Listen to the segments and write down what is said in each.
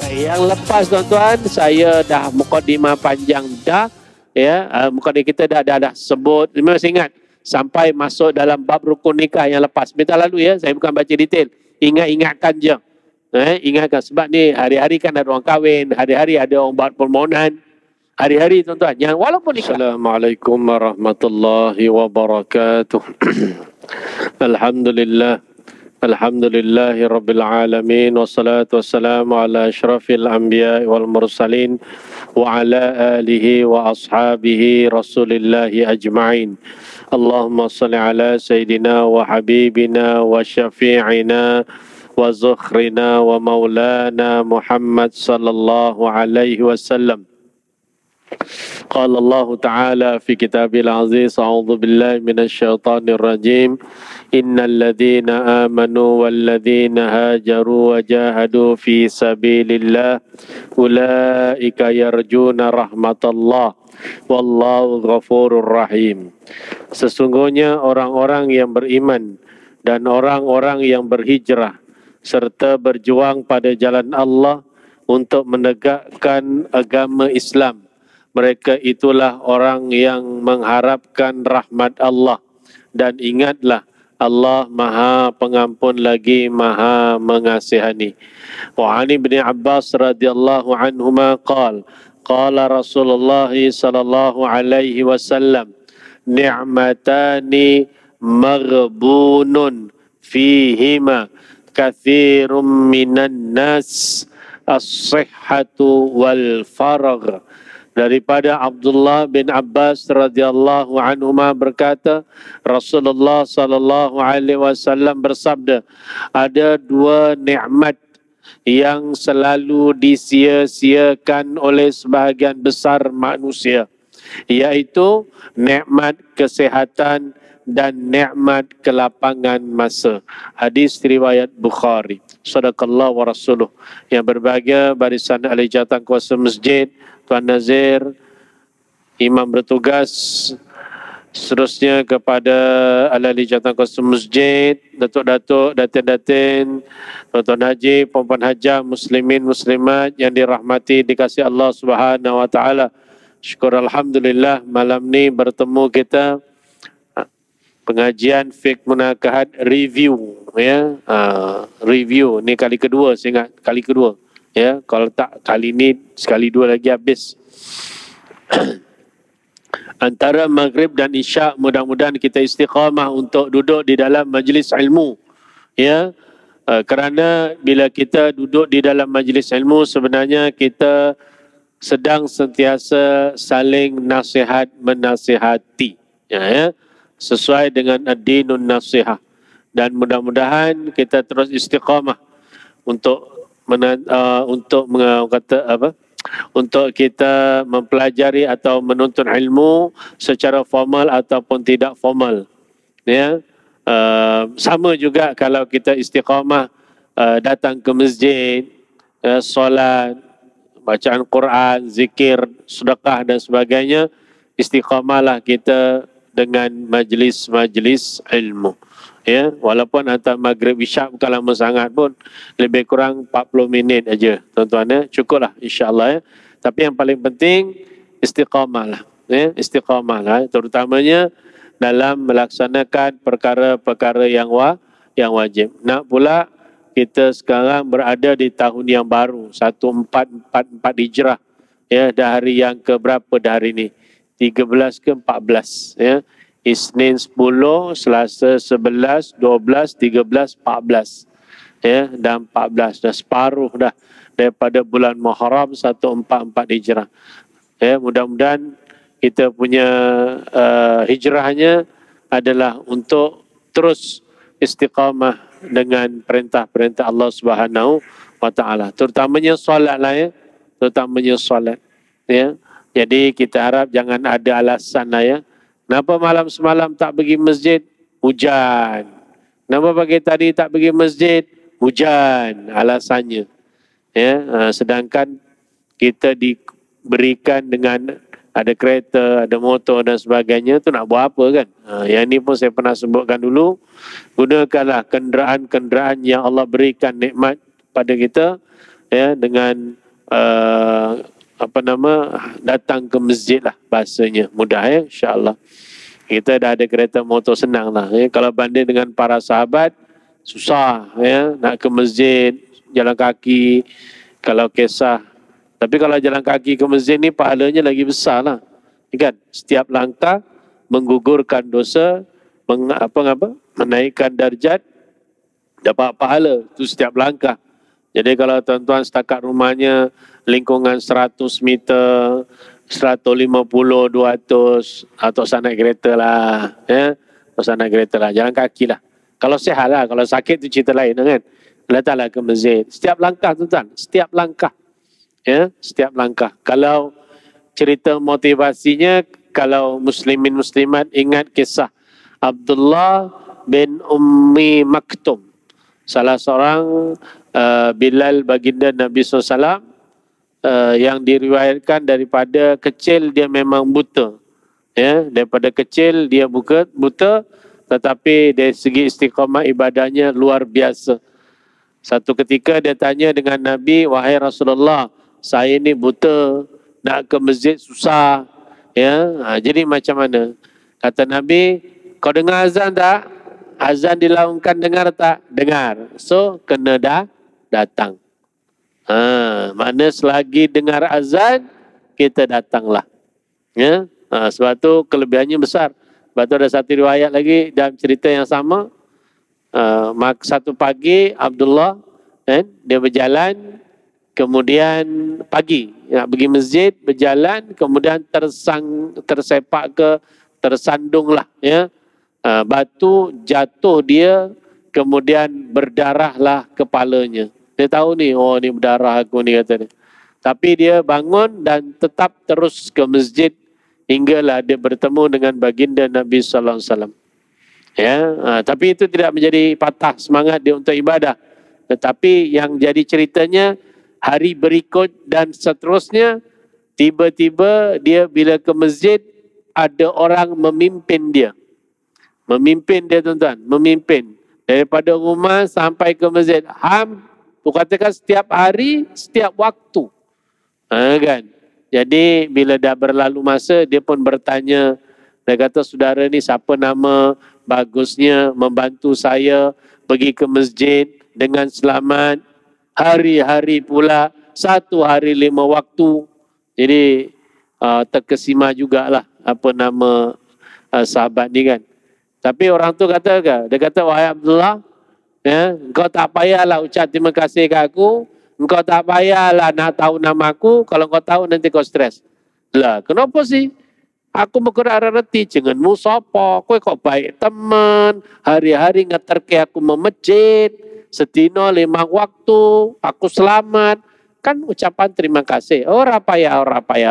Yang lepas tuan-tuan, saya dah mukadimah panjang dah, ya, mukadimah kita dah sebut. Masih ingat sampai masuk dalam bab rukun nikah yang lepas. Minta lalu ya, saya bukan baca detail. Ingatkan je. Ingatkan sebab ni hari-hari kan ada orang kahwin, hari-hari ada orang buat permohonan. Hari-hari tuan-tuan, yang walaupun nikah. Assalamualaikum warahmatullahi wabarakatuh. Alhamdulillah. Alhamdulillahi Rabbil Alamin. Wassalatu wassalamu ala ashrafil anbiya wal mursalin wa ala alihi wa ashabihi rasulillahi ajma'in. Allahumma salli ala Sayyidina wa Habibina wa Syafi'ina wa Zukhrina wa Maulana Muhammad sallallahu alaihi wasallam. قال الله تعالى في كتابه العزيز أعوذ بالله من الشيطان الرجيم إن الذين آمنوا والذين هاجروا وجاهدوا في سبيل الله أولئك يرجون رحمة الله والله غفور رحيم. Sesungguhnya orang-orang yang beriman dan orang-orang yang berhijrah serta berjuang pada jalan Allah untuk menegakkan agama Islam, mereka itulah orang yang mengharapkan rahmat Allah. Dan ingatlah, Allah Maha Pengampun lagi Maha Mengasihani. Wa ani bin Abbas radhiyallahu anhuma qala Rasulullah sallallahu alaihi wasallam, ni'matani maghbunun fihima katsirum minan nas, as-sihhatu wal faragh. Daripada Abdullah bin Abbas radhiyallahu anhuma berkata, Rasulullah sallallahu alaihi wasallam bersabda, ada dua nikmat yang selalu disia-siakan oleh sebahagian besar manusia, iaitu nikmat kesehatan dan nikmat kelapangan masa. Hadis riwayat Bukhari. Sadaqallah wa rasuluh. Yang berbahagia barisan ahli jawatan kuasa masjid, Tuan Nazir, imam bertugas, seterusnya kepada ahli jawatan kuasa masjid, datuk-datuk, datin-datin, Tuan Haji, puan-puan hajah, muslimin, muslimat yang dirahmati, dikasihi Allah Subhanahu wa taala. Syukur alhamdulillah malam ni bertemu kita pengajian fiqh munakahat review, ya. Review ni kali kedua, saya ingat kali kedua, ya. Kalau tak kali ni sekali dua lagi habis. Antara maghrib dan isyak, mudah-mudahan kita istiqamah untuk duduk di dalam majlis ilmu, ya. Kerana bila kita duduk di dalam majlis ilmu, sebenarnya kita sedang sentiasa saling nasihat menasihati, ya. Sesuai dengan ad-dinun nasihah. Dan mudah-mudahan kita terus istiqamah untuk untuk kita mempelajari atau menuntut ilmu secara formal ataupun tidak formal, ya. Sama juga kalau kita istiqamah datang ke masjid, solat, bacaan Quran, zikir, sedekah dan sebagainya, istiqamahlah kita dengan majlis-majlis ilmu, ya. Walaupun antara maghrib isyak bukan lama sangat pun, lebih kurang 40 minit aja tuan-tuan, ya. Cukuplah insya-Allah, ya. Tapi yang paling penting istiqamahlah, ya. Istiqamahlah, terutamanya dalam melaksanakan perkara-perkara yang wajib. Nak pula kita sekarang berada di tahun yang baru 1444 Hijrah, ya. Dah hari yang ke berapa dah hari ni? 13 ke 14, ya. Isnin 10, Selasa 11, 12, 13, 14, ya. Dan 14 dah separuh dah daripada bulan Muharram 1444 Hijrah, ya. Mudah-mudahan kita punya hijrahnya adalah untuk terus istiqamah dengan perintah-perintah Allah Subhanahu wa taala, terutamanya solat lah, ya. Terutamanya solat, ya. Jadi kita harap jangan ada alasan lah, ya. Kenapa malam semalam tak pergi masjid? Hujan. Kenapa pagi tadi tak pergi masjid? Hujan. Alasannya, ya. Sedangkan kita diberikan dengan ada kereta, ada motor dan sebagainya, tu nak buat apa kan? Yang ni pun saya pernah sebutkan dulu. Gunakanlah kenderaan-kenderaan yang Allah berikan nikmat pada kita ya, dengan datang ke masjid lah bahasanya. Mudah ya, insyaAllah. Kita dah ada kereta motor, senang lah. Ya. Kalau banding dengan para sahabat, susah ya, nak ke masjid, jalan kaki, kalau kisah. Tapi kalau jalan kaki ke masjid ni pahalanya lagi besar lah. Kan? Setiap langkah menggugurkan dosa, menaikkan darjat, dapat pahala. Itu setiap langkah. Jadi kalau tuan-tuan setakat rumahnya lingkungan 100 meter, 150, 200, atau sana kereta lah. Ya? Atau sana kereta lah, jalan kaki lah. Kalau sihat lah, kalau sakit itu cerita lain kan. Letaklah ke masjid. Setiap langkah tuan-tuan, setiap langkah. Ya, setiap langkah. Kalau cerita motivasinya, kalau muslimin muslimat ingat kisah Abdullah bin Ummi Maktum. Salah seorang Bilal baginda Nabi SAW yang diriwayatkan daripada kecil dia memang buta. Ya, daripada kecil dia buta, tetapi dari segi istiqamah ibadahnya luar biasa. Satu ketika dia tanya dengan Nabi, wahai Rasulullah, saya ni buta, nak ke masjid susah. Ya, jadi macam mana? Kata Nabi, kau dengar azan tak? Azan dilaungkan, dengar tak? Dengar. So, kena datang. Makna selagi dengar azan, kita datanglah. Ya, sebab tu kelebihannya besar. Sebab tu ada satu riwayat lagi dalam cerita yang sama. Satu pagi Abdullah dia berjalan, kemudian pagi nak pergi masjid, berjalan, kemudian tersandunglah ya. Batu jatuh dia, kemudian berdarahlah kepalanya. Dia tahu ni, oh ni berdarah aku ni, kata dia. Tapi dia bangun dan tetap terus ke masjid hinggalah dia bertemu dengan baginda Nabi sallallahu alaihi wasallam. Ya, tapi itu tidak menjadi patah semangat dia untuk ibadah. Tetapi yang jadi ceritanya hari berikut dan seterusnya, tiba-tiba dia bila ke masjid ada orang memimpin dia. Memimpin dia tuan-tuan, memimpin. Daripada rumah sampai ke masjid. Katakan setiap hari, setiap waktu. Kan? Jadi bila dah berlalu masa, dia pun bertanya. Dia kata, saudara ni siapa nama, bagusnya membantu saya pergi ke masjid dengan selamat. Hari-hari pula, 1 hari 5 waktu. Jadi terkesima jugalah apa nama sahabat ni kan. Tapi orang tu kata, dia kata, wahai Abdullah, ya, engkau tak payahlah ucap terima kasih ke aku, engkau tak payahlah nak tahu nama aku, kalau engkau tahu nanti kau stres. Lah, kenapa sih? Aku bergerak reti, jenganmu sopo, kowe kok baik teman, hari-hari ngeterke aku memejit, setino 5 waktu, aku selamat, kan ucapan terima kasih. Ora payah.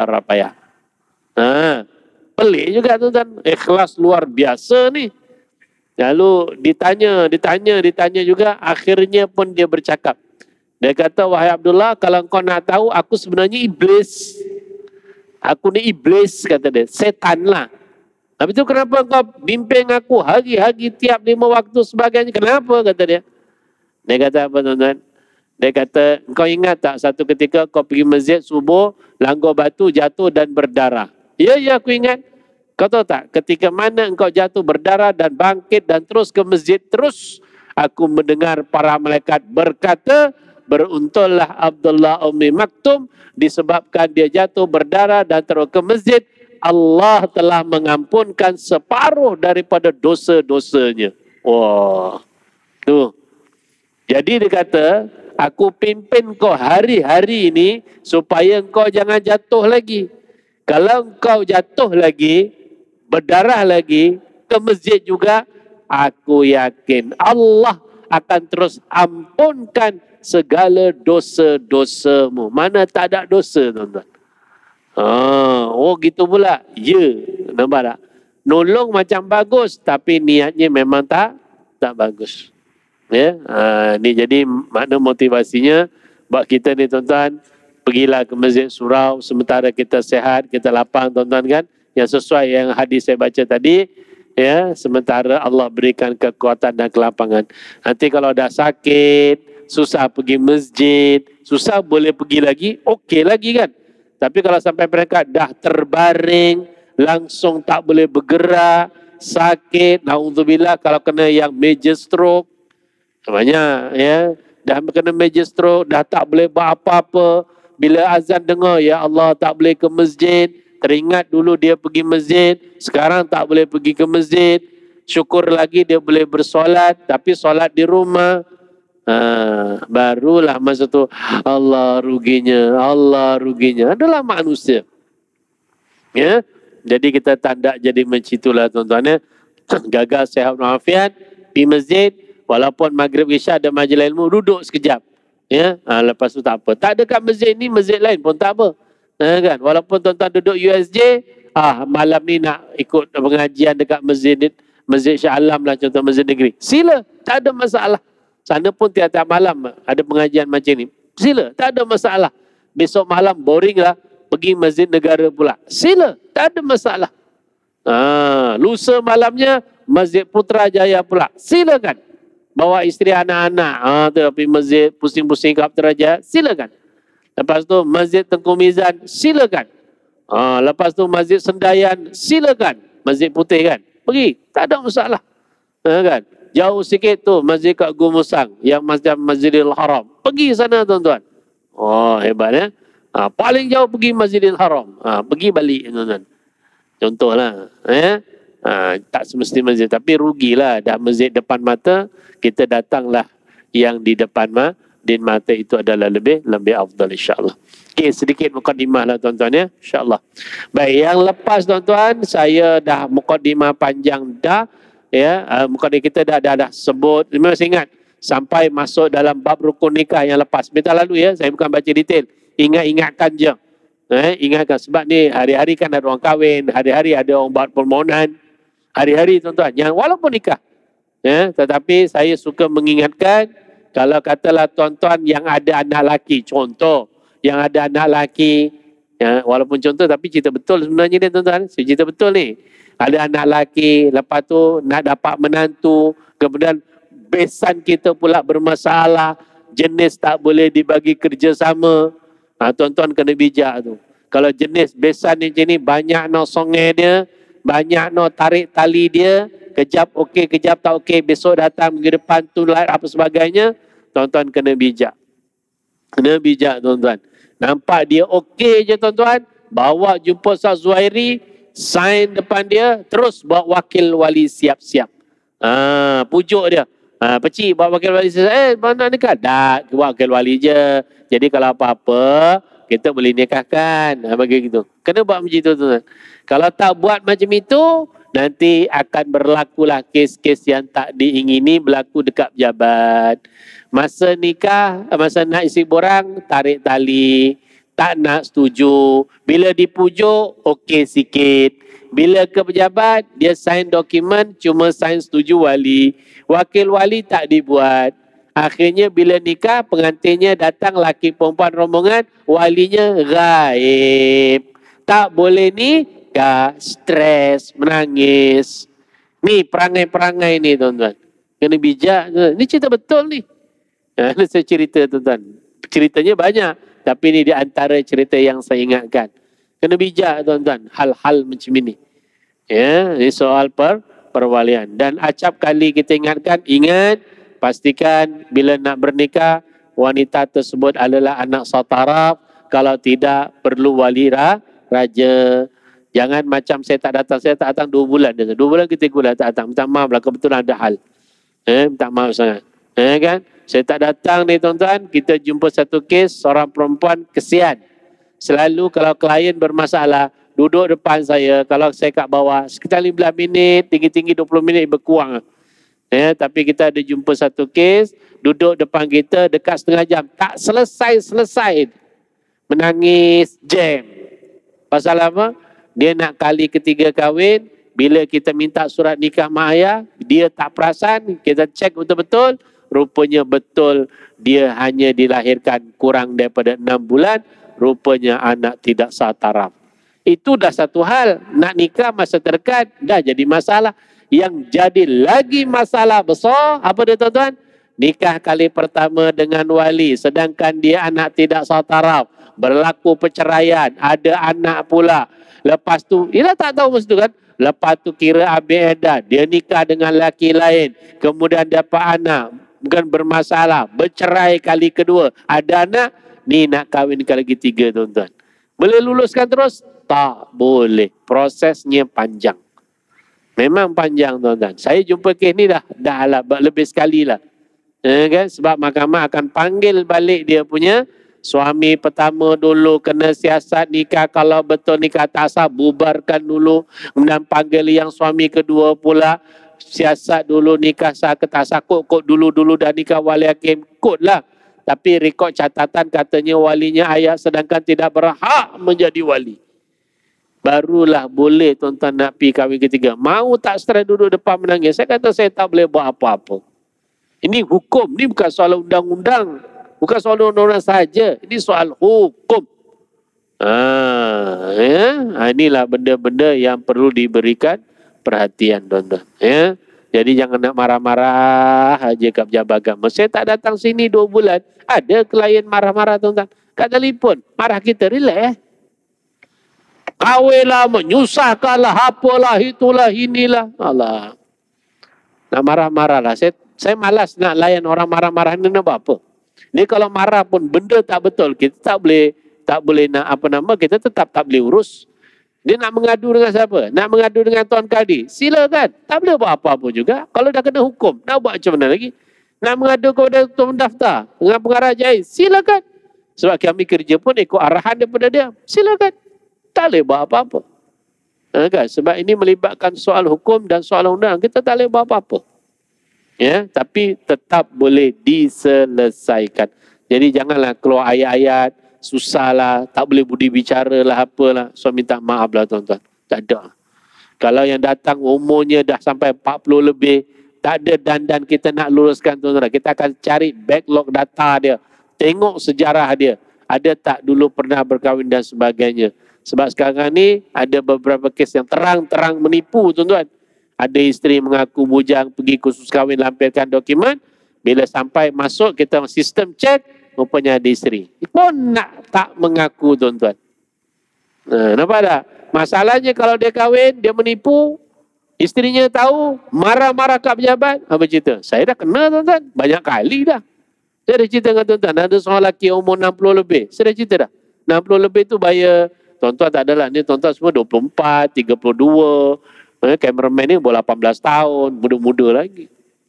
Pelik juga tuh kan, ikhlas luar biasa nih. Lalu ditanya juga, akhirnya pun dia bercakap. Dia kata, wahai Abdullah, kalau kau nak tahu, aku sebenarnya iblis. Aku ni iblis, kata dia, setan lah. Habis itu kenapa kau bimbing aku hari-hari tiap 5 waktu sebagainya, kenapa, kata dia. Dia kata apa tuan-tuan? Dia kata, kau ingat tak satu ketika kau pergi masjid subuh, langgar batu jatuh dan berdarah. Ya, aku ingat. Kau tahu tak, ketika mana engkau jatuh berdarah dan bangkit dan terus ke masjid, terus aku mendengar para malaikat berkata, beruntunglah Abdullah Ummi Maktum, disebabkan dia jatuh berdarah dan terus ke masjid, Allah telah mengampunkan separuh daripada dosa-dosanya. Wah, tuh. Jadi dia kata, aku pimpin kau hari-hari ini supaya engkau jangan jatuh lagi. Kalau engkau jatuh lagi, berdarah lagi, ke masjid juga, aku yakin Allah akan terus ampunkan segala dosa-dosamu. Mana tak ada dosa, tuan-tuan. Oh gitu pula. Ya, nampak tak? Nolong macam bagus, tapi niatnya memang tak bagus. Ya, ni jadi makna motivasinya buat kita ni tuan-tuan, pergilah ke masjid surau sementara kita sehat, kita lapang tuan-tuan kan, yang sesuai yang hadis saya baca tadi, ya, sementara Allah berikan kekuatan dan kelapangan. Nanti kalau dah sakit, susah pergi masjid, susah boleh pergi lagi, okey lagi kan. Tapi kalau sampai mereka dah terbaring, langsung tak boleh bergerak, sakit, naudzubillah kalau kena yang major stroke, banyak ya, dah kena major stroke, dah tak boleh buat apa-apa. Bila azan dengar, ya Allah tak boleh ke masjid, teringat dulu dia pergi masjid, sekarang tak boleh pergi ke masjid. Syukur lagi dia boleh bersolat, tapi solat di rumah. Barulah masa tu Allah ruginya, Allah ruginya. Adalah manusia. Ya, jadi kita tanda jadi macam itulah tuan-tuan ya. Gagal sihat walafiat, pergi masjid, walaupun maghrib isya ada majlis ilmu, duduk sekejap. Ya, lepas tu tak apa. Tak ada kat masjid ni, masjid lain pun tak apa. Kan? Walaupun tuan-tuan duduk USJ, malam ni nak ikut pengajian dekat Masjid Shah Alam lah, contoh masjid negeri. Sila, tak ada masalah. Sana pun tiap-tiap malam ada pengajian macam ni. Sila, tak ada masalah. Besok malam boring lah, pergi masjid negara pula. Sila, tak ada masalah. Lusa malamnya Masjid Putrajaya pula. Silakan. Bawa isteri anak-anak. Pergi masjid pusing-pusing kat Putrajaya. Silakan. Lepas tu Masjid Tengku Mizan. Silakan. Lepas tu Masjid Sendayan. Silakan. Masjid Putih kan. Pergi. Tak ada masalah. Kan? Jauh sikit tu masjid kat Gumusang. Yang Masjidil Haram. Pergi sana tuan-tuan. Hebat ya. Paling jauh pergi Masjidil Haram. Pergi balik tuan-tuan. Contohlah. Tak semesti masjid. Tapi rugilah. Dah masjid depan mata. Kita datanglah yang di depan mata itu adalah lebih afdal insyaAllah. Okay, sedikit mukadimah lah tuan-tuan ya. InsyaAllah. Baik, yang lepas tuan-tuan, saya dah mukadimah panjang dah. Ya, mukadimah kita dah sebut. Masih ingat sampai masuk dalam bab rukun nikah yang lepas. Minta lalu ya, saya bukan baca detail. Ingatkan je. Ingatkan sebab ni hari-hari kan ada orang kahwin, hari-hari ada orang buat permohonan. Hari-hari tuan-tuan, yang walaupun nikah. Ya, tetapi saya suka mengingatkan, kalau katalah tuan-tuan yang ada anak lelaki, contoh yang ada anak lelaki, ya, walaupun contoh tapi cerita betul sebenarnya dia tuan-tuan, cerita betul ni. Ada anak lelaki, lepas tu nak dapat menantu, kemudian besan kita pula bermasalah, jenis tak boleh dibagi kerjasama. Tuan-tuan kena bijak tu. Kalau jenis besan macam ni, banyak no songai dia, banyak no tarik tali dia, kejap okey, kejap tak okey, besok datang minggu depan tu apa sebagainya, tuan-tuan kena bijak. Kena bijak tuan-tuan. Nampak dia okey je tuan-tuan, bawa jumpa Ustaz Zuhairi, sign depan dia, terus bawa wakil wali siap-siap. Pujuk dia. Pecik bawa wakil wali siap. Mana nikah? Tak, wakil wali je. Jadi kalau apa-apa, kita boleh nikahkan. Bagi gitu. Kena buat macam itu tuan-tuan. Kalau tak buat macam itu, nanti akan berlakulah kes-kes yang tak diingini berlaku dekat pejabat. Masa nikah, masa nak isi borang, tarik tali. Tak nak setuju. Bila dipujuk, okey sikit. Bila ke pejabat, dia sign dokumen, cuma sign setuju wali. Wakil wali tak dibuat. Akhirnya bila nikah, pengantinnya datang laki perempuan rombongan, walinya gaib. Tak boleh nikah, stres, menangis. Ni perangai-perangai ni tuan-tuan. Kena bijak. Ni cerita betul ni. Saya cerita tuan-tuan. Ceritanya banyak. Tapi ini di antara cerita yang saya ingatkan. Kena bijak tuan-tuan. Hal-hal macam ini. Ya, ini soal perwalian. Dan acap kali kita ingatkan, ingat, pastikan bila nak bernikah, wanita tersebut adalah anak sautaraf. Kalau tidak, perlu wali raja. Jangan macam saya tak datang 2 bulan. 2 bulan ke 3 bulan tak datang. Minta maaf lah, kebetulan ada hal. Minta maaf sangat. Kan? Saya tak datang ni tuan-tuan, kita jumpa satu kes, seorang perempuan kesian. Selalu kalau klien bermasalah, duduk depan saya, kalau saya kat bawah, sekitar 15 minit, tinggi-tinggi 20 minit berkurang. Tapi kita ada jumpa satu kes, duduk depan kita dekat setengah jam, tak selesai-selesai. Menangis, jam. Pasal apa? Dia nak kali ketiga kahwin, bila kita minta surat nikah mak ayah, dia tak perasan, kita cek betul-betul, rupanya betul dia hanya dilahirkan kurang daripada 6 bulan, rupanya anak tidak sah taraf. Itu dah satu hal, nak nikah masa terdekat dah jadi masalah. Yang jadi lagi masalah besar, apa dia tuan-tuan? nikah kali pertama dengan wali, sedangkan dia anak tidak sah taraf, berlaku perceraian, ada anak pula. Lepas tu, dia tak tahu masa tu kan. Lepas tu kira habis edah, dia nikah dengan lelaki lain, kemudian dapat anak, bukan bermasalah, bercerai kali kedua, ada anak, ni nak kahwin kali ketiga tuan-tuan. Boleh luluskan terus? Tak boleh. Prosesnya panjang. Memang panjang tuan-tuan. Saya jumpa kes ni dah lah lebih sekali lah. Kan? Sebab mahkamah akan panggil balik dia punya suami pertama dulu, kena siasat nikah, kalau betul nikah tak sah bubarkan dulu, kemudian panggil yang suami kedua pula, siasat dulu nikah sah ke tak sah, kod dulu dah nikah wali hakim, kod lah, tapi rekod catatan katanya walinya ayah sedangkan tidak berhak menjadi wali, barulah boleh tuan-tuan nak pergi kahwin ketiga. Mau tak stres duduk depan menangis, saya kata saya tak boleh buat apa-apa. Ini hukum, ini bukan soal undang-undang. Bukan soal undang-undang saja, ini soal hukum. Inilah benda-benda yang perlu diberikan perhatian, tuan-tuan. Ya? Jadi jangan nak marah-marah aja kat pejabat agama. Saya tak datang sini 2 bulan, ada klien marah-marah, tuan-tuan. Kat telefon, marah kita, relax. Kahwinlah, menyusahkanlah, apalah, itulah, inilah. Allah. Nak marah-marah lah. Saya malas nak layan orang marah-marah ni, nak buat apa? Ni kalau marah pun benda tak betul, kita tak boleh nak kita tetap tak boleh urus. Dia nak mengadu dengan siapa? Nak mengadu dengan Tuan Kadi, silakan. Tak boleh buat apa-apa juga. Kalau dah kena hukum, nak buat macam mana lagi? Nak mengadu kepada Tuan Daftar dengan pengarah jahit, silakan. Sebab kami kerja pun ikut arahan daripada dia, silakan. Tak boleh buat apa-apa. Kan? Sebab ini melibatkan soal hukum dan soal undang, kita tak boleh buat apa-apa. Ya, tapi tetap boleh diselesaikan. Jadi janganlah keluar ayat-ayat, susahlah, tak boleh budi bicara lah, apalah. So minta maaf lah tuan-tuan. Tak ada. Kalau yang datang umurnya dah sampai 40 lebih, tak ada dandan kita nak luruskan tuan-tuan. Kita akan cari backlog data dia. Tengok sejarah dia. Ada tak dulu pernah berkahwin dan sebagainya. Sebab sekarang ni ada beberapa kes yang terang-terang menipu tuan-tuan. Ada isteri mengaku bujang, pergi kursus kahwin, lampirkan dokumen. Bila sampai masuk, kita sistem cek, rupanya ada isteri. Pun nak tak mengaku tuan-tuan. Nampak tak? Masalahnya kalau dia kahwin, dia menipu, isterinya tahu, marah-marah kat pejabat. Apa cerita? Saya dah kena tuan-tuan. Banyak kali dah. Saya dah cerita dengan tuan-tuan. Ada seorang lelaki umur 60 lebih. Saya dah cerita dah. 60 lebih tu bayar. Tuan-tuan tak adalah. Ni tuan-tuan semua 24, 32. Cameraman ni umur 18 tahun, muda-muda lagi.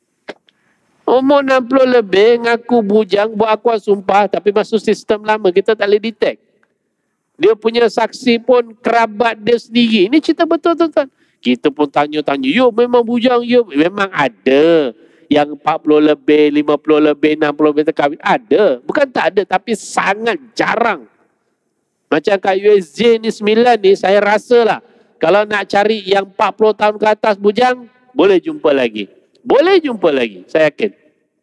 Umur 60 lebih, ngaku bujang, buat akuan sumpah, tapi masuk sistem lama, kita tak boleh detect. Dia punya saksi pun kerabat dia sendiri. Ini cerita betul tuan-tuan. Kita pun tanya-tanya, yuk memang bujang, yuk. Memang ada yang 40 lebih, 50 lebih, 60 lebih terkahwin. Ada. Bukan tak ada, tapi sangat jarang. Macam kat USJ ni 9 ni, saya rasa lah, kalau nak cari yang 40 tahun ke atas bujang, boleh jumpa lagi. Boleh jumpa lagi, saya yakin.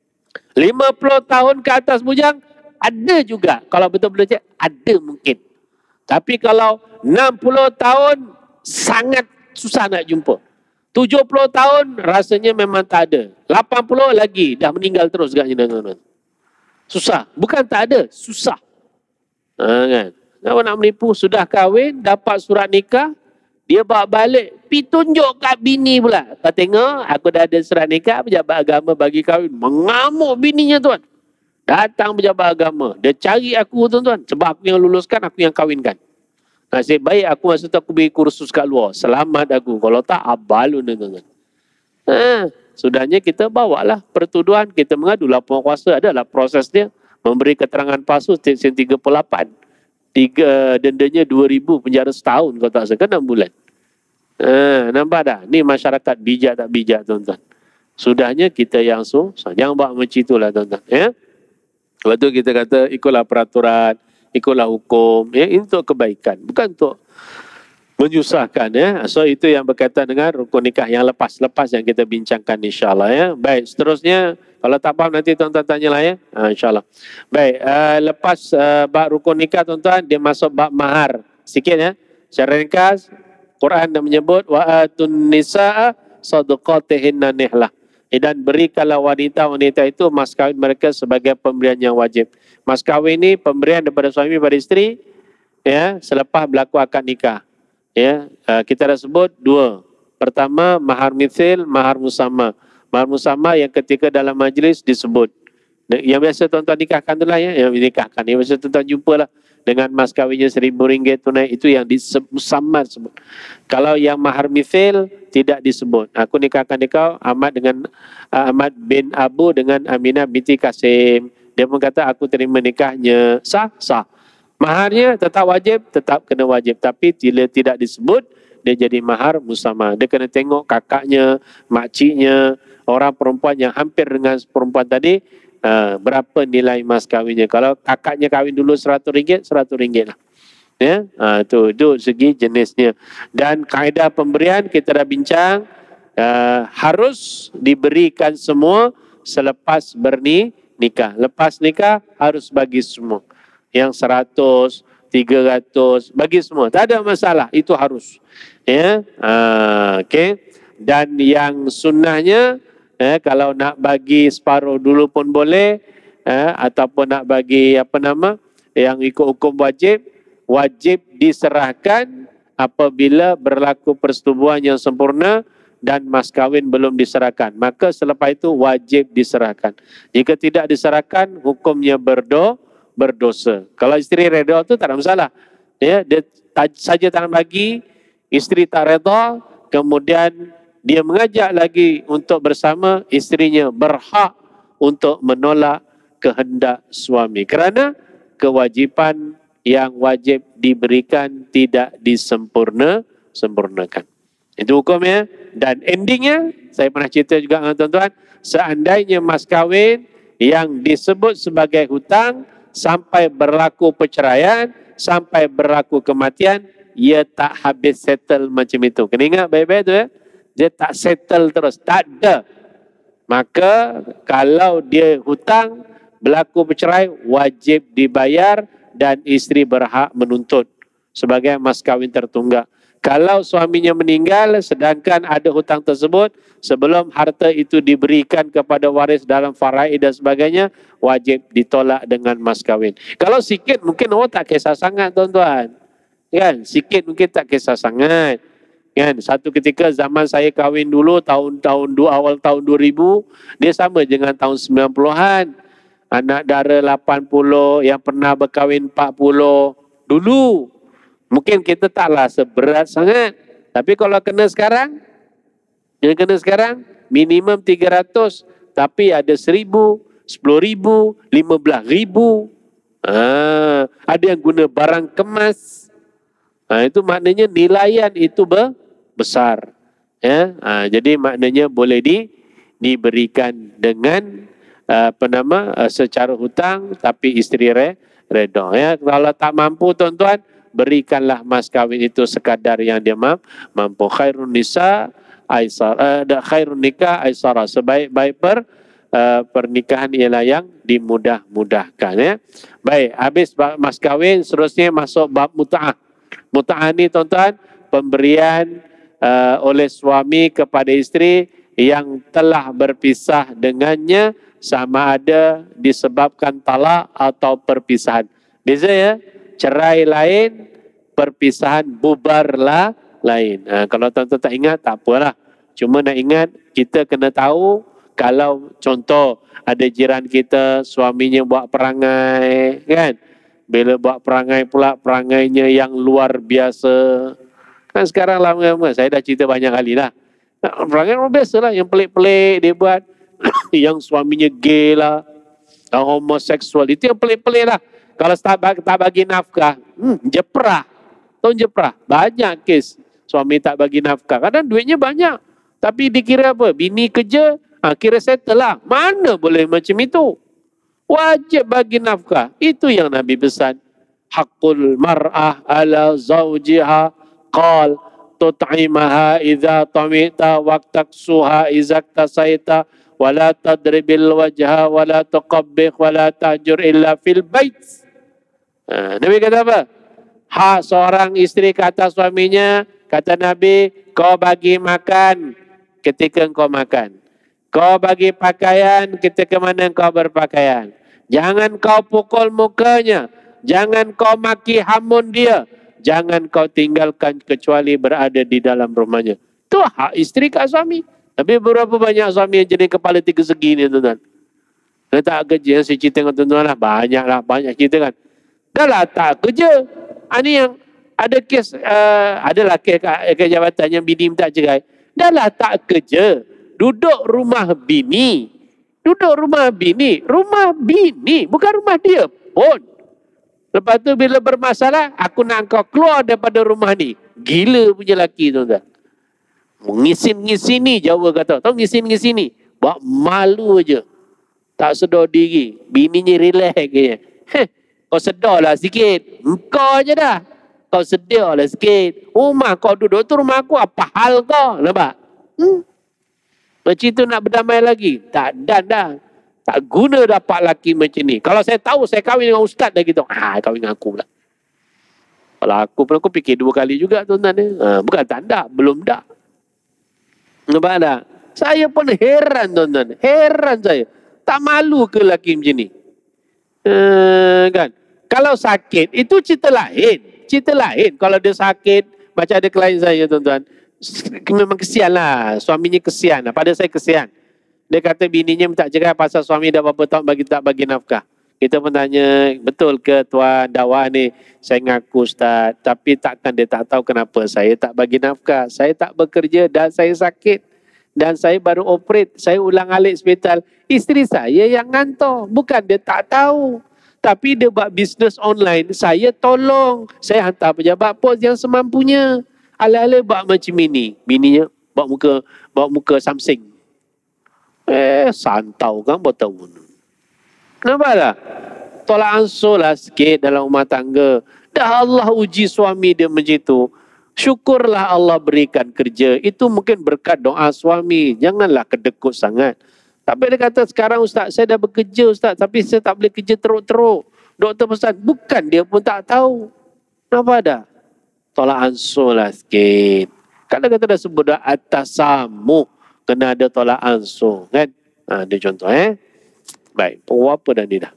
50 tahun ke atas bujang, ada juga. Kalau betul-betul cek, ada mungkin. Tapi kalau 60 tahun, sangat susah nak jumpa. 70 tahun, rasanya memang tak ada. 80 lagi, dah meninggal terus agaknya. Susah. Bukan tak ada, susah. Kan? Kalau nak menipu, sudah kahwin, dapat surat nikah, dia bawa balik, pergi tunjuk kat bini pula. Kau tengok, aku dah ada surat nikah, pejabat agama bagi kahwin. Mengamuk bininya tuan. Datang pejabat agama. Dia cari aku tuan-tuan. Sebab aku yang luluskan, aku yang kahwinkan. Nasib baik aku masa tu aku pergi kursus kat luar. Selamat aku. Kalau tak, abalun tuan-tuan. Sudahnya kita bawalah pertuduhan. Kita mengadu laporan kuasa. Adalah proses dia. Memberi keterangan palsu Seksyen 38. Dendanya 2,000, penjara setahun kalau tak salah, 6 bulan. Nampak tak? Ni masyarakat bijak tak bijak tuan-tuan. Sudahnya kita yang susah. Jangan buat macam itulah tuan-tuan. Ya? Lepas tu kita kata ikutlah peraturan, ikutlah hukum. Ya? Untuk kebaikan. Bukan untuk menyusahkan. Ya? So itu yang berkaitan dengan rukun nikah yang lepas-lepas yang kita bincangkan insyaAllah. Ya? Baik, seterusnya. Kalau tak faham nanti tuan-tuan tanyalah ya. InsyaAllah. Baik, lepas bab rukun nikah tuan-tuan, dia masuk bab mahar. Sikit ya. Secara ringkas, Quran dah menyebut wa atun nisaa sadaqatihinna nihlah. Dan berikanlah wanita-wanita itu mas kawin mereka sebagai pemberian yang wajib. Mas kawin ini pemberian daripada suami pada isteri, ya, selepas berlaku akad nikah. Ya, kita dah sebut dua. Pertama, mahar mithil, mahar musamma. Mahar musamma yang ketika dalam majlis disebut. Yang biasa tuan-tuan nikahkan tu lah, ya, yang nikahkan. Yang biasa tuan-tuan jumpa lah dengan mas kawinnya RM1,000 tunai, itu yang musamma disebut. Kalau yang mahar mithil tidak disebut. Aku nikahkan kau Ahmad dengan Ahmad bin Abu dengan Aminah binti Kasim. Dia pun kata aku terima nikahnya. Sah, sah. Maharnya tetap wajib, tetap kena wajib. Tapi bila tidak disebut, dia jadi mahar musamma. Dia kena tengok kakaknya, makciknya, orang perempuan yang hampir dengan perempuan tadi, berapa nilai mas kawinnya. Kalau kakaknya kawin dulu RM100, RM100 lah. Ya, itu segi jenisnya. Dan kaedah pemberian kita dah bincang, harus diberikan semua selepas bernikah. Lepas nikah harus bagi semua. Yang 100, 300, bagi semua. Tak ada masalah, itu harus. Ya, okey. Dan yang sunnahnya, kalau nak bagi separuh dulu pun boleh, ataupun nak bagi yang ikut hukum wajib diserahkan apabila berlaku persetubuhan yang sempurna dan mas kawin belum diserahkan. Maka selepas itu wajib diserahkan. Jika tidak diserahkan, hukumnya berdosa. Kalau isteri reda tu tak ada masalah. Ya, dia saja tak bagi, isteri tak reda, kemudian dia mengajak lagi untuk bersama, isterinya berhak untuk menolak kehendak suami. Kerana kewajipan yang wajib diberikan tidak disempurnakan. Itu hukumnya. Dan endingnya, saya pernah cerita juga dengan tuan-tuan, seandainya mas kawin yang disebut sebagai hutang sampai berlaku perceraian, sampai berlaku kematian, ia tak habis settle macam itu. Kena ingat baik-baik tu, ya. Dia tak settle terus, tak ada. Maka kalau dia hutang, berlaku bercerai, wajib dibayar dan isteri berhak menuntut sebagai mas kawin tertunggak. Kalau suaminya meninggal sedangkan ada hutang tersebut, sebelum harta itu diberikan kepada waris dalam faraid dan sebagainya, wajib ditolak dengan mas kawin. Kalau sikit mungkin orang tak kisah sangat tuan-tuan. Kan? Sikit mungkin tak kisah sangat. Kan? Satu ketika zaman saya kahwin dulu awal tahun 2000, dia sama dengan tahun 90-an. Anak dara 80 yang pernah berkahwin 40 dulu. Mungkin kita taklah seberat sangat. Tapi kalau kena sekarang, minimum 300. Tapi ada 1,000, 10,000, 15,000. Ada yang guna barang kemas. Itu maknanya nilaian itu besar. Ya? Jadi maknanya boleh diberikan dengan secara hutang, tapi isteri reda. Ya, kalau tak mampu tuan-tuan, berikanlah mas kawin itu sekadar yang dia mampu. Khairun nisa aisar, khairun nikah aisara. Sebaik-baik pernikahan ialah yang dimudah-mudahkan. Ya. Baik, habis mas kawin, seterusnya masuk bab mut'ah. Mut'ah ni tuan-tuan, pemberian oleh suami kepada isteri yang telah berpisah dengannya, sama ada disebabkan talak atau perpisahan. Beza, ya, cerai lain, perpisahan bubarlah lain. Kalau tuan-tuan tak ingat, tak apalah. Cuma nak ingat, kita kena tahu kalau contoh ada jiran kita, suaminya buat perangai, kan? Bila buat perangai pula, perangainya yang luar biasa. Kan sekarang lama-lama, saya dah cerita banyak kali lah. Perangai luar biasa lah, yang pelik-pelik dia buat. Yang suaminya gay lah, homoseksual, itu yang pelik-pelik lah. Kalau tak bagi nafkah, jeprah. Tahu jeprah? Banyak kes suami tak bagi nafkah. Kadang duitnya banyak, tapi dikira apa? Bini kerja, kira settle lah. Mana boleh macam itu? Wajib bagi nafkah. Itu yang Nabi pesan. Haqqul mar'ah ala zawjiha qal tut'imaha idza tamita waqtaksuha idza tasaita wala tadribil wajha wala tuqabbih wala tahjur illa fil bait. Nabi kata apa? Hak seorang isteri kata suaminya, kata Nabi, kau bagi makan ketika kau makan. Kau bagi pakaian, kita ke mana kau berpakaian. Jangan kau pukul mukanya. Jangan kau maki hamun dia. Jangan kau tinggalkan kecuali berada di dalam rumahnya. Itu hak isteri kat suami. Tapi berapa banyak suami yang jadi kepala tiga segi ni tuan-tuan. Dia tak kerja, saya cerita dengan tuan-tuan lah. Banyak cerita kan. Dah lah tak kerja. Ini yang ada kes, adalah kes jabatan yang bini minta cerai. Dah lah tak kerja. Duduk rumah bini. Rumah bini. Bukan rumah dia pun. Lepas tu bila bermasalah, aku nak kau keluar daripada rumah ni. Gila punya lelaki tuan-tuan. Ngisin-ngisin ni Jawa kata. Tahu ngisin-ngisin ni? Buat malu je. Tak sedar diri. Bininya relax kayaknya. Kau sedarlah sikit. Engkau je dah. Kau sedarlah sikit. Rumah kau duduk tu rumah aku. Apa hal kau? Nampak? Macam itu nak berdamai lagi. Tak dan dah. Tak guna dapat laki macam ni. Kalau saya tahu saya kahwin dengan ustaz dah gitu. Kahwin dengan aku pula. Kalau aku pun aku fikir 2 kali juga tuan-tuan. Bukan tak ada. Belum dah. Nampak tak? Saya pun heran tuan-tuan. Heran saya. Tak malu ke laki macam ni? Kan? Kalau sakit, itu cerita lain. Cerita lain. Kalau dia sakit, macam ada klien saya tuan-tuan. Memang kesian lah. Suaminya kesian lah. Pada saya kesian. Dia kata bininya minta cerai pasal suami dah berapa tahun tak bagi nafkah. Kita pun tanya, betul ke tuan dakwah ni? Saya ngaku ustaz. Tapi takkan dia tak tahu kenapa saya tak bagi nafkah. Saya tak bekerja dan saya sakit. Dan saya baru operate. Saya ulang alik hospital. Isteri saya yang ngantor. Bukan dia tak tahu. Tapi dia buat bisnes online. Saya tolong. Saya hantar pejabat pos yang semampunya. Ala-ala buat macam ini. Bininya bawa muka Samsung. Santau kan buat tahu. Nampak tak? Tolak ansur lah sikit dalam rumah tangga. Dah Allah uji suami dia macam itu. Syukurlah Allah berikan kerja. Itu mungkin berkat doa suami. Janganlah kedekut sangat. Tapi dia kata sekarang ustaz, saya dah bekerja ustaz. Tapi saya tak boleh kerja teruk-teruk. Doktor pesan, bukan dia pun tak tahu. Nampak tak? Tolak ansur lah sikit. Kalau kata dah sebut dah atas samu. Kena ada tolak ansur. Kan? Ada contoh Baik. Pukul apa dah ni dah?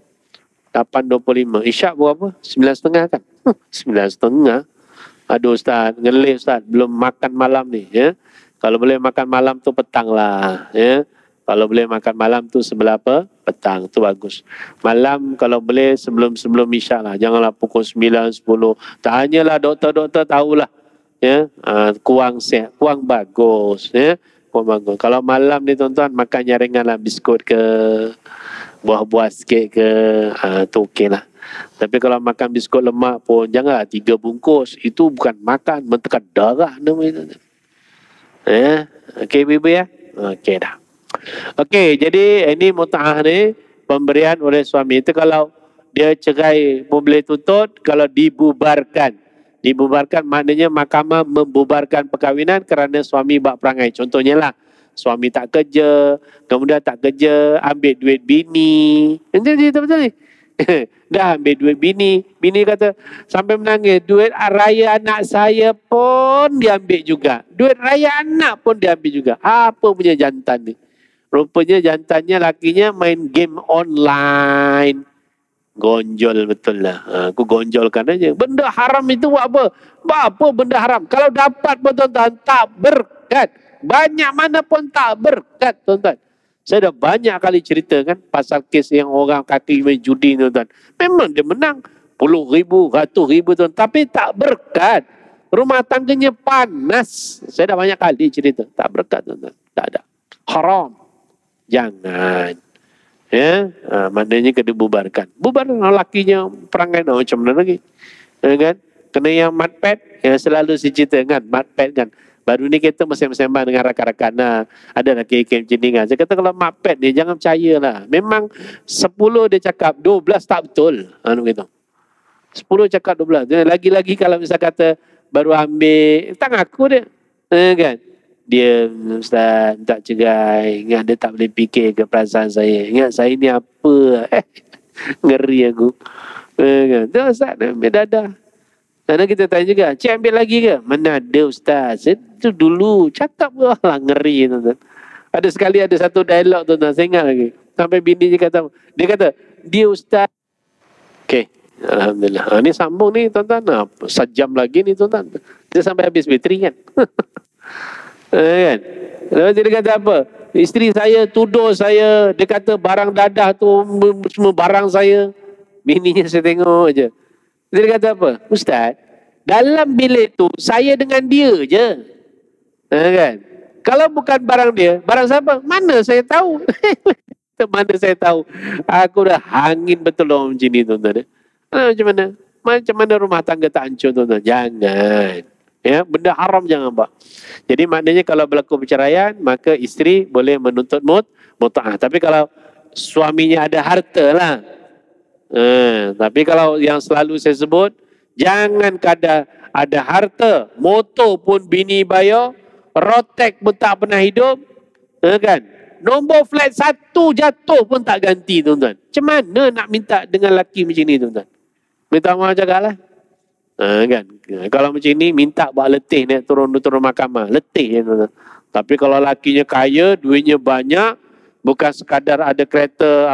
8.25. Isyak berapa? 9.30 kan? 9.30. Aduh ustaz, ngelih ustaz. Belum makan malam ni. Ya? Kalau boleh makan malam tu petang lah. Ya? Kalau boleh makan malam tu sebelah apa? Petang. Tu bagus. Malam kalau boleh sebelum isyak lah. Janganlah pukul 9, 10. Tanyalah doktor-doktor tahulah. Ya? Kuang sihat. Kuang bagus. Ya? Kuang bagus. Kalau malam ni tuan-tuan makan ringan lah. Biskut ke. Buah-buah sikit ke. Tu okey lah. Tapi kalau makan biskut lemak pun janganlah 3 bungkus. Itu bukan makan. Mentekan darah namanya. Ya? Okey ibu ya? Okey dah. Okey, jadi ini mut'ah ni pemberian oleh suami. Itu kalau dia cerai pun boleh tuntut. Kalau dibubarkan. Dibubarkan maknanya mahkamah membubarkan perkahwinan kerana suami buat perangai. Contohnya lah, suami tak kerja, kemudian tak kerja, ambil duit bini. Itu betul ni. Dah ambil duit bini. Bini kata sampai menangis, duit raya anak saya pun diambil juga. Duit raya anak pun diambil juga. Apa punya jantan ni? Rupanya jantannya lakinya main game online. Gonjol betul lah. Aku gonjolkan aja. Benda haram itu buat apa? Buat apa benda haram? Kalau dapat pun tuan-tuan tak berkat. Banyak mana pun tak berkat tuan-tuan. Saya dah banyak kali cerita kan pasal kes yang orang kaki main judi tuan-tuan. Memang dia menang puluh ribu, ratus ribu tuan. Tapi tak berkat. Rumah tangganya panas. Saya dah banyak kali cerita. Tak berkat tuan-tuan. Tak ada. Haram. Jangan. Ya, maknanya kena bubarkan. Bubarkan lakinya perangai macam mana lagi. Ya, kan? Kena yang matpad, yang selalu saya cerita kan, matpad kan. Baru ni kita masih sembang dengan rakan-rakan. Ada laki macam ni kan. Saya kata kalau matpad ni jangan percayalah. Memang 10 dia cakap, 12 tak betul. Gitu. 10 cakap 12. Lagi-lagi kalau misal kata baru ambil, tak ngaku dia. Kan? Dia ustaz tak cerai. Ingat dia tak boleh fikir ke perasaan saya. Ingat saya ni apa. Ngeri aku. Tu ustaz ambil dadah. Karena kita tanya juga, cik ambil lagi ke? Mana ada ustaz? Itu dulu cakap lah ngeri tuan-tuan. Ada sekali ada satu dialog tuan-tuan, saya ingat lagi. Sampai bini dia kata, dia ustaz. Okey, alhamdulillah. Ni sambung ni tuan-tuan. Sejam lagi ni tuan-tuan. Dia sampai habis bateri kan. Kan? Lepas tu dia kata apa? Isteri saya tuduh saya, dia kata barang dadah tu semua barang saya. Bininya saya tengok je. Dia kata apa? Ustaz, dalam bilik tu saya dengan dia je. Kan? Kalau bukan barang dia, barang siapa? Mana saya tahu? Mana saya tahu? Aku dah hangin betul orang macam ni tuan-tuan. Macam mana? Macam mana rumah tangga tak hancur tuan-tuan? Jangan. Ya, benda haram jangan buat. Jadi maknanya kalau berlaku perceraian, maka isteri boleh menuntut mut'ah. Tapi kalau suaminya ada harta lah. Tapi kalau yang selalu saya sebut, jangan ada harta, motor pun bini bayar, rotek pun tak pernah hidup, kan? Nombor flat 1 jatuh pun tak ganti tuan-tuan. Macam mana nak minta dengan lelaki macam ni tuan-tuan? Minta maaf cakap lah. Kan? Kalau macam ni minta buat letih naik turun mahkamah. Letih tuan-tuan. Tapi kalau lakinya kaya, duitnya banyak, bukan sekadar ada kereta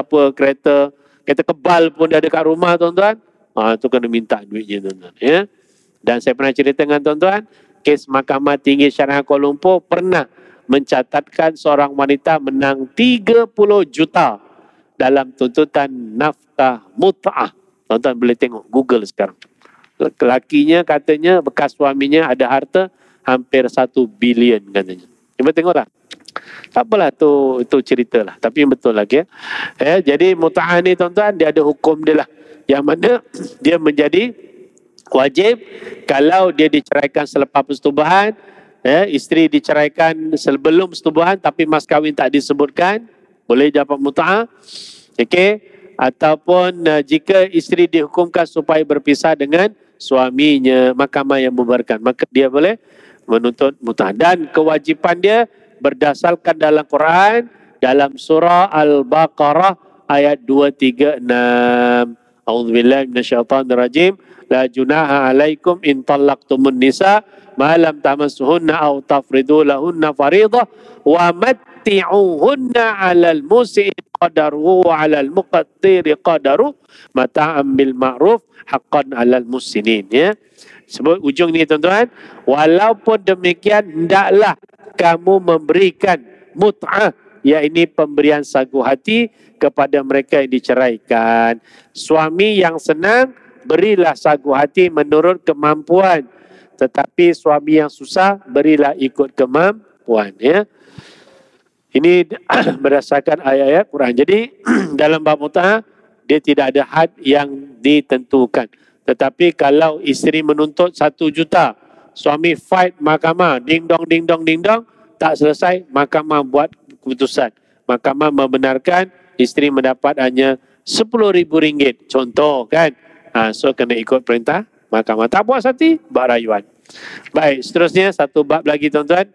kebal pun dia ada kat rumah tuan-tuan. Tu kena minta duitnya tuan-tuan. Ya? Dan saya pernah cerita dengan tuan-tuan, kes Mahkamah Tinggi Syariah Kuala Lumpur pernah mencatatkan seorang wanita menang 30 juta dalam tuntutan nafkah mut'ah. Tuan-tuan boleh tengok Google sekarang. Lakinya katanya bekas suaminya ada harta hampir 1 bilion katanya. Cuba tengoklah. Tak apalah itu cerita lah. Tapi betul lagi ya. Jadi mut'ah ni tuan-tuan dia ada hukum dia lah. Yang mana dia menjadi wajib kalau dia diceraikan selepas persetubuhan, isteri diceraikan sebelum persetubuhan tapi mas kahwin tak disebutkan, boleh dapat mut'ah. Okey, ataupun jika isteri dihukumkan supaya berpisah dengan suaminya, mahkamah yang membubarkan, maka dia boleh menuntut mut'ah. Dan kewajipan dia berdasarkan dalam Quran dalam surah Al-Baqarah ayat 236. A'udzubillahi minasyaitonirrajim. La junaha alaikum in talaqtumun nisa ma lam tamassuhunna aw tafridu lahunna fariidah wa matti'uhunna 'alal musii qadaruhu wa 'alal muqattiri qadaru mata'an bil ma'ruf haqqan 'alal muhsinin. Ya. Sebut ujung ni tuan-tuan, walaupun demikian hendaklah kamu memberikan mut'ah, iaitu pemberian sagu hati kepada mereka yang diceraikan. Suami yang senang, berilah sagu hati menurut kemampuan. Tetapi suami yang susah, berilah ikut kemampuan. Ya. Ini berdasarkan ayat-ayat Quran. Jadi dalam bab mut'ah, dia tidak ada had yang ditentukan. Tetapi kalau isteri menuntut 1 juta, suami fight mahkamah, ding dong, tak selesai, mahkamah buat keputusan. Mahkamah membenarkan isteri mendapat hanya RM10,000. Contoh kan. So kena ikut perintah mahkamah. Tak puas hati, buat rayuan. Baik, seterusnya satu bab lagi tuan-tuan.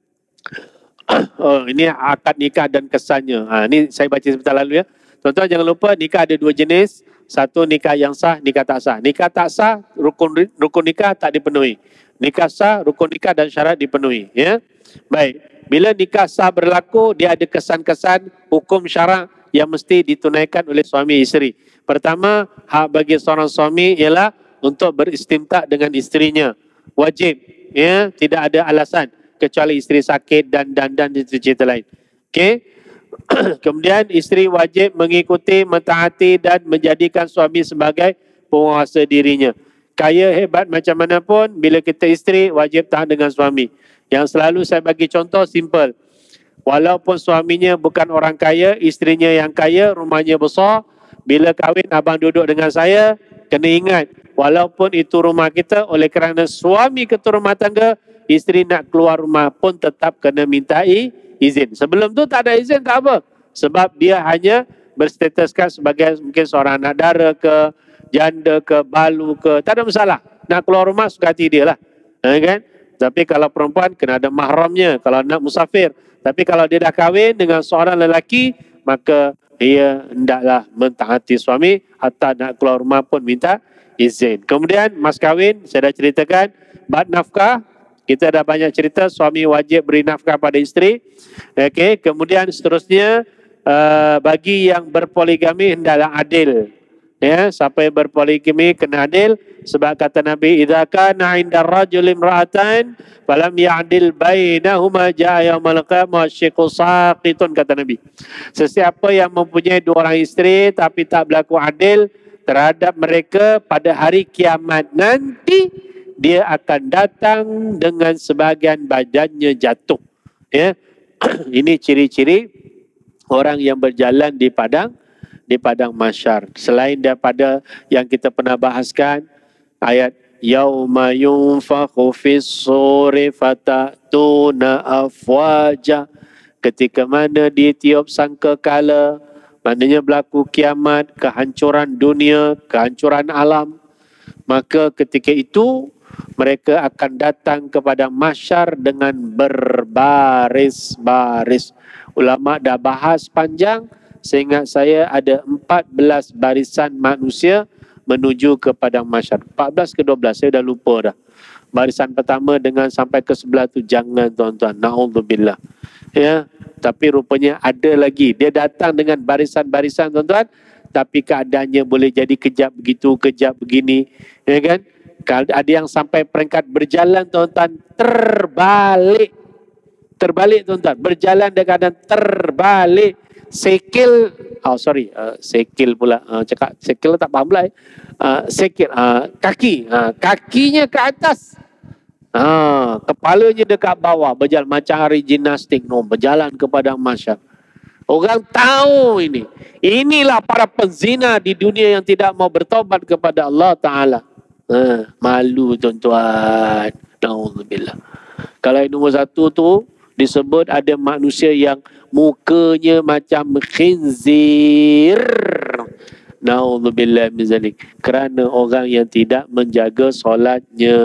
Ini akad nikah dan kesannya. Ini saya baca sebentar lalu ya. Tuan-tuan jangan lupa nikah ada 2 jenis. Satu nikah yang sah, nikah tak sah. Nikah tak sah, rukun nikah tak dipenuhi. Nikah sah, rukun nikah dan syarat dipenuhi. Ya, baik. Bila nikah sah berlaku, dia ada kesan-kesan hukum syarak yang mesti ditunaikan oleh suami isteri. Pertama, hak bagi seorang suami ialah untuk beristimtak dengan isterinya. Wajib, ya, tidak ada alasan kecuali isteri sakit dan cerita lain. Okey. Kemudian isteri wajib mengikuti, mentaati dan menjadikan suami sebagai penguasa dirinya. Kaya hebat macam mana pun, bila kita isteri wajib tahan dengan suami. Yang selalu saya bagi contoh simple. Walaupun suaminya bukan orang kaya, isterinya yang kaya, rumahnya besar, bila kahwin abang duduk dengan saya, kena ingat, walaupun itu rumah kita, oleh kerana suami ketua rumah tangga, isteri nak keluar rumah pun tetap kena mintai izin. Sebelum tu tak ada izin, tak apa. Sebab dia hanya berstatuskan sebagai mungkin seorang anak dara ke, janda ke, balu ke, tak ada masalah. Nak keluar rumah suka hati dia lah. Kan? Tapi kalau perempuan kena ada mahramnya, kalau nak musafir. Tapi kalau dia dah kahwin dengan seorang lelaki, maka dia hendaklah mentaati suami, hatta nak keluar rumah pun minta izin. Kemudian mas kahwin, saya dah ceritakan, bab nafkah, Kita dah banyak cerita suami wajib beri nafkah pada isteri. Okey, kemudian seterusnya bagi yang berpoligami hendaklah adil. Ya, siapa yang berpoligami kena adil sebab kata Nabi idza kana 'inda ar-rajuli imra'atan falam ya'dil bainahuma ja'a yaumul qiyamah syiqu saqitun, kata Nabi. Sesiapa yang mempunyai dua orang isteri tapi tak berlaku adil terhadap mereka pada hari kiamat nanti, dia akan datang dengan sebahagian badannya jatuh. Ya. Ini ciri-ciri orang yang berjalan di padang mahsyar. Selain daripada yang kita pernah bahaskan, ayat yauma yunfakhu fis-suri fatatuna afwaja, ketika mana ditiup sangkakala, maknanya berlaku kiamat, kehancuran dunia, kehancuran alam, maka ketika itu mereka akan datang kepada mahsyar dengan berbaris-baris. Ulama dah bahas panjang, seingat saya ada 14 barisan manusia menuju ke padang mahsyar. 14 ke 12, saya dah lupa dah. Barisan pertama dengan sampai ke sebelah tu jangan tuan-tuan, na'udzubillah. Ya, tapi rupanya ada lagi. Dia datang dengan barisan-barisan tuan-tuan, tapi keadaannya boleh jadi kejap begitu, kejap begini, ya kan? Ada yang sampai peringkat berjalan tuan-tuan terbalik tuan-tuan, berjalan dengan keadaan terbalik. Sekil, sekil pula, cakap sekil tak faham pula. Sekil, kakinya ke atas, kepalanya dekat bawah, berjalan macam hari gimnastik, berjalan ke padang mahsyar. Orang tahu ini. Inilah para penzina di dunia yang tidak mau bertobat kepada Allah Ta'ala. Malu tuan-tuan. Na'udzubillah. Kalau yang nombor satu tu disebut ada manusia yang mukanya macam khinzir. Na'udzubillah min zalik. Kerana orang yang tidak menjaga solatnya.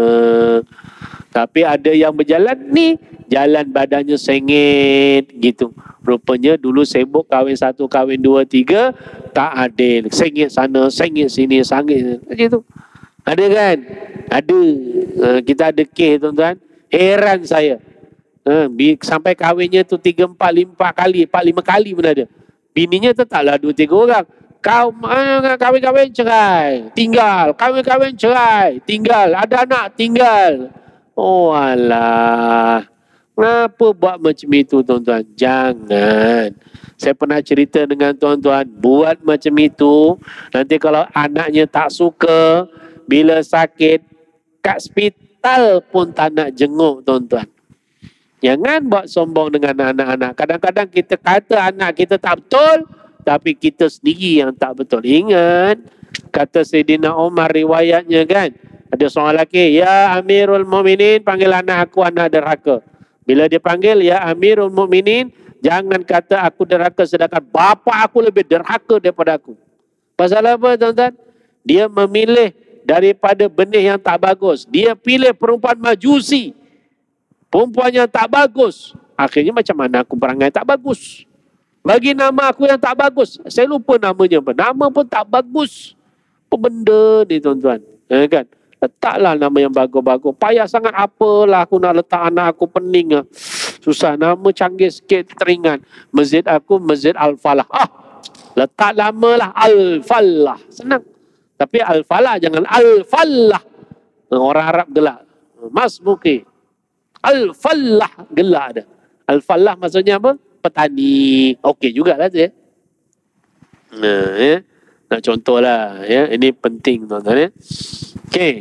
Tapi ada yang berjalan ni, jalan badannya sengit gitu. Rupanya dulu sibuk kahwin 1, kahwin 2, 3, tak adil. Sengit sana, sengit sini, sengit gitu. Ada kan? Ada. Kita ada kes tuan-tuan. Heran saya. Sampai kahwinnya tu 3, 4, 5 kali, 4, 5 kali pun ada. Bininya tetaplah 2, 3 orang. Kau kahwin-kahwin cerai, tinggal. Kahwin-kahwin cerai, tinggal. Ada anak, tinggal. Oh alah. Kenapa buat macam itu tuan-tuan? Jangan. Saya pernah cerita dengan tuan-tuan, buat macam itu, nanti kalau anaknya tak suka, bila sakit, kat hospital pun tak nak jenguk tuan-tuan. Jangan buat sombong dengan anak-anak. Kadang-kadang kita kata anak kita tak betul, tapi kita sendiri yang tak betul. Ingat, kata Sayyidina Umar riwayatnya kan, ada seorang lelaki, ya Amirul Mukminin, panggil anak aku anak derhaka. Bila dia panggil, ya Amirul Mukminin, jangan kata aku derhaka sedangkan bapa aku lebih derhaka daripada aku. Pasal apa tuan-tuan? Dia memilih daripada benih yang tak bagus. Dia pilih perempuan majusi. Perempuan yang tak bagus. Akhirnya macam mana aku perangai tak bagus? Bagi nama aku yang tak bagus. Saya lupa namanya apa. Nama pun tak bagus. Apa benda ni tuan-tuan? Kan? Letaklah nama yang bagus-bagus. Payah sangat apalah aku nak letak anak aku pening. Susah. Nama canggih sikit teringat. Masjid aku Masjid Al-Falah. Letak lamalah Al-Falah. Senang. Tapi Al-Falah jangan Al-Falah. Orang Arab gelak. Mas Muki. Al-Falah gelak ada. Al-Falah maksudnya apa? Petani. Okey jugalah tu ya. Ya. Nak contohlah ya. Ini penting tuan-tuan ya. Okey.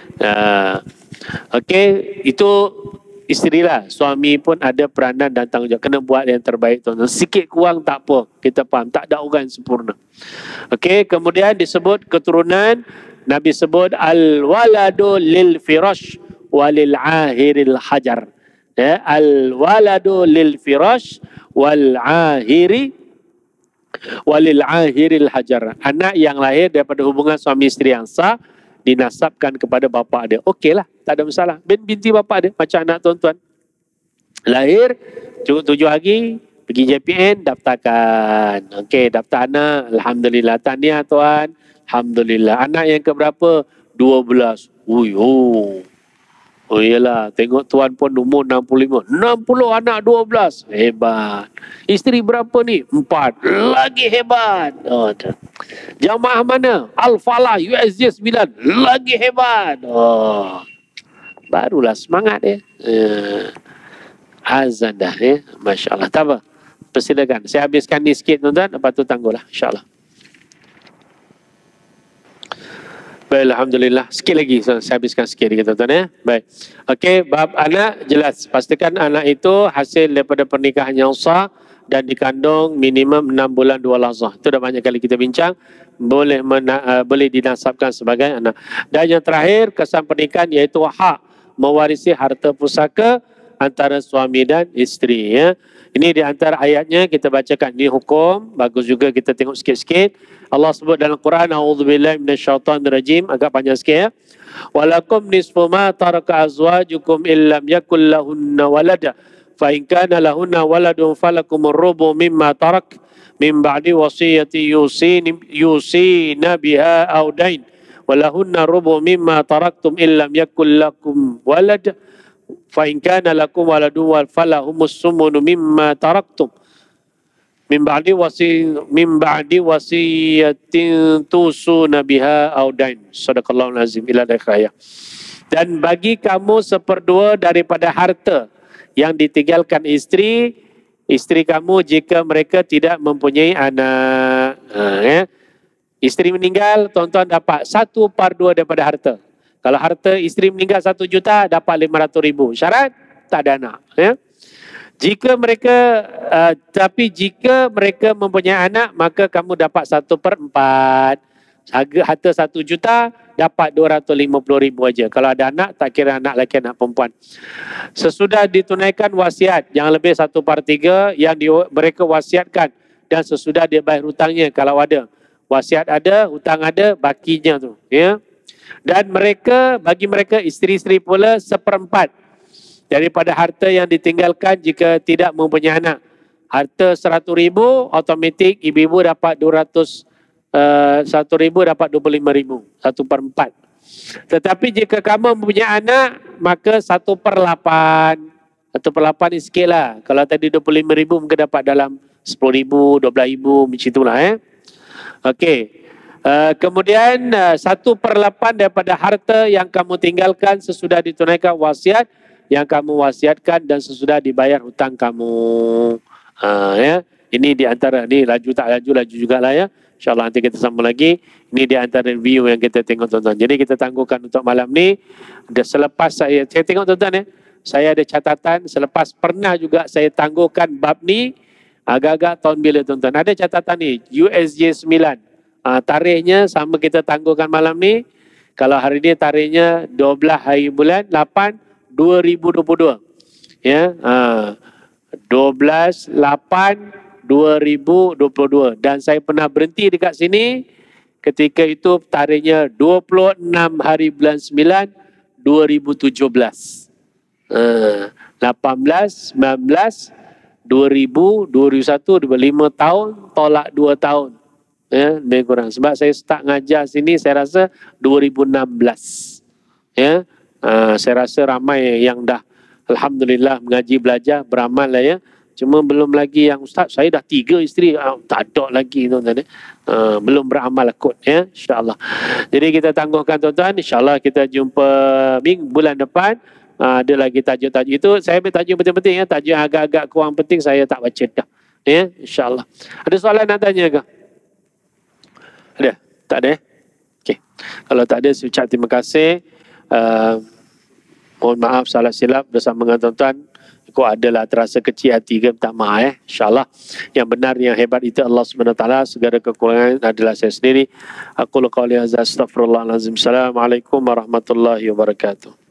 Okey, itu isterilah. Suami pun ada peranan dan tanggungjawab. Kena buat yang terbaik tuan-tuan. Sikit kurang tak apa. Kita faham. Tak ada orang sempurna. Okey, kemudian disebut keturunan. Nabi sebut al-waladu lil firash walil ahiril hajar. Ya, al-waladu lil firash wal ahiri walil ahiril hajar. Anak yang lahir daripada hubungan suami isteri yang sah dinasabkan kepada bapa dia. Okeylah, tak ada masalah. Binti bapa dia macam anak tuan-tuan. Lahir cukup 7 hari pergi JPN daftarkan. Okey, daftar anak. Alhamdulillah. Tahniah tuan. Alhamdulillah. Anak yang keberapa? 12. Oh iyalah, tengok tuan pun umur 65. 60 anak 12. Hebat. Isteri berapa ni? 4. Lagi hebat. Oh, jamaah mana? Al-Falah USJ 9. Lagi hebat. Oh. Barulah semangat ya. Azan dah ya. Masya Allah. Tak apa. Persilakan. Saya habiskan ni sikit tuan-tuan. Lepas tu tangguhlah. InsyaAllah. Baik, Alhamdulillah. Sikit lagi. Saya habiskan sikit lagi tuan-tuan ya. Baik. Okey, bab anak jelas. Pastikan anak itu hasil daripada pernikahan yang sah dan dikandung minimum 6 bulan 2 lahzah. Itu dah banyak kali kita bincang. Boleh dinasabkan sebagai anak. Dan yang terakhir, kesan pernikahan iaitu hak mewarisi harta pusaka antara suami dan isteri ya. Ini di antara ayatnya kita bacakan. Ini hukum, bagus juga kita tengok sikit-sikit. Allah sebut dalam Quran, a'udzubillahi minasyaitonirrajim, agak panjang sikit ya. Walakum nisfu ma taraka azwajukum illam yakul lahunna walada fa in kana lahunna waladun falakumur rubu mimma tarak min ba'di wasiyati yusina biha aw dain walahunna rubu mimma taraktum illam yakul lakum walada fa in kana lakum waladun falahumus sumunu mimma taraktum min ba'di wasiyatin tusuna biha aw dain. Sadaqallahul azim. Ila akhir ayat. Dan bagi kamu 1/2 daripada harta yang ditinggalkan isteri kamu jika mereka tidak mempunyai anak. Ya. Isteri meninggal, tuan-tuan dapat 1/2 daripada harta. Kalau harta isteri meninggal 1 juta, dapat 500,000. Syarat tak ada anak. Ya. Jika mereka mempunyai anak, maka kamu dapat 1/4. Harta 1 juta, dapat 250,000 aja. Kalau ada anak, tak kira anak lelaki, anak perempuan. Sesudah ditunaikan wasiat, yang lebih 1/3 yang mereka wasiatkan. Dan sesudah dia bayar hutangnya, kalau ada. Wasiat ada, hutang ada, bakinya tu. Ya. Dan bagi mereka, isteri-isteri pula 1/4 daripada harta yang ditinggalkan jika tidak mempunyai anak. Harta 100,000, automatik ibu-ibu dapat 100,000 dapat 25,000. 1/4. Tetapi jika kamu mempunyai anak, maka 1/8. 1/8 ni sikit lah. Kalau tadi 25,000 mungkin dapat dalam 10,000, 12,000 macam itulah. Okey. Kemudian 1/8 daripada harta yang kamu tinggalkan sesudah ditunaikan wasiat yang kamu wasiatkan dan sesudah dibayar hutang kamu. Ya. Ini di antara ni laju tak laju jugalah ya. InsyaAllah nanti kita sambung lagi. Ini di antara review yang kita tengok tuan-tuan. Jadi kita tangguhkan untuk malam ni. Selepas saya tengok tuan-tuan ya. Saya ada catatan selepas pernah juga saya tangguhkan bab ni agak-agak tahun bila tuan-tuan. Ada catatan ni USJ 9. Tarikhnya sama kita tangguhkan malam ni. Kalau hari ni tarikhnya 12 hari bulan 8 2022. Ya. 12/8/2022 dan saya pernah berhenti dekat sini ketika itu tarikhnya 26 hari bulan 9 2017. 18, 19, 2000, 2001, 5 tahun, tolak 2 tahun. Ya, lebih kurang. Sebab saya start ngajar sini saya rasa 2016. Ya. Saya rasa ramai yang dah alhamdulillah mengaji belajar beramal lah ya. Cuma belum lagi yang ustaz saya dah 3 isteri, tak ada lagi tuan-tuan. Belum beramal kot ya, insya-Allah. Jadi kita tangguhkan tuan-tuan, insya-Allah kita jumpa bulan depan. Ada lagi tajuk-tajuk itu, saya ambil tajuk penting-penting ya, tajuk yang agak-agak kurang penting saya tak baca dah. Ya, insya-Allah. Ada soalan nak tanya ke? Ada? Tak ada? Okey. Kalau tak ada saya ucap terima kasih. Mohon maaf salah silap bersama dengan tuan-tuan. Kok adalah terasa kecil hati ke, minta maaf InsyaAllah. Yang benar, yang hebat itu Allah SWT. Segala kekurangan adalah saya sendiri. Aku qawli hadza astaghfirullahalazim. Assalamualaikum warahmatullahi wabarakatuh.